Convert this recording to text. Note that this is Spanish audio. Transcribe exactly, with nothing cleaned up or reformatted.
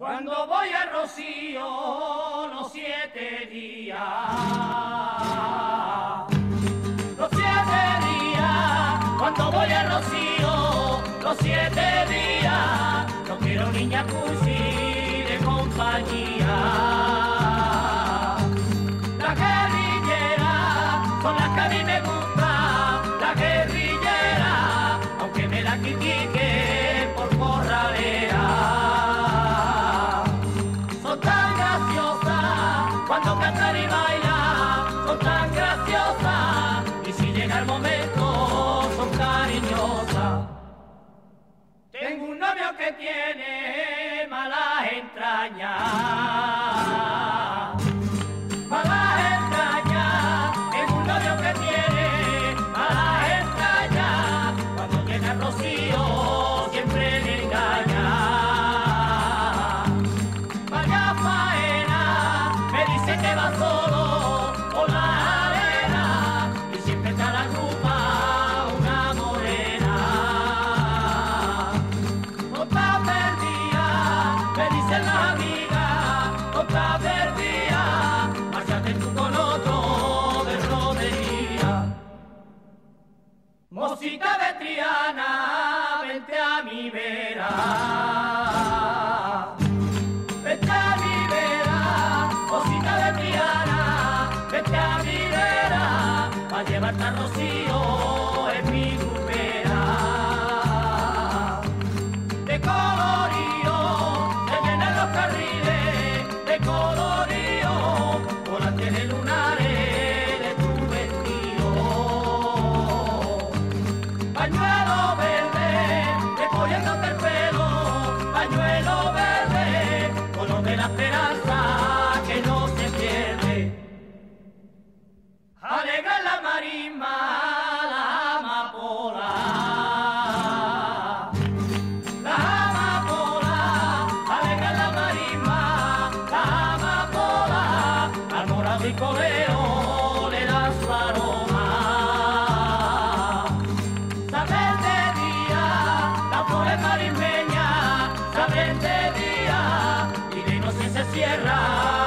Cuando voy a Rocío los siete días, los siete días, cuando voy a Rocío los siete días, no quiero niña cusi de compañía. La guerrillera son las que a mí me gustan, la guerrillera, aunque me la critique por corralera. Cuando cantan y bailan son tan graciosas, y si llega el momento son cariñosas. Tengo un novio que tiene malas entrañas, malas entrañas. Tengo un novio que tiene malas entrañas, cuando llega el Rocío siempre le engaña. Vaya faena, me dice que va solo por la arena y siempre está la grupa una morena. No está perdida, me dicen las amigas, no está perdida, márchate tú con otro de romería. Mocita de Triana, vente a mi vera. Vente a mi vera, cosita de Triana, vete a mi vera, pa' llevarte a Rocío en mi grupera. De colorío se llenan los carriles, de colorío volante de lunares de tu vestido. Pañuelo verde, recogiéndote el pelo, pañuelo verde, color de la esperanza que no se pierde. Alegra la marisma, la amapola, la amapola, alegra la marisma, la amapola, al morado y colero le da su aroma. Saben de día, las flores marismeñas, saben de día, y de noche se cierra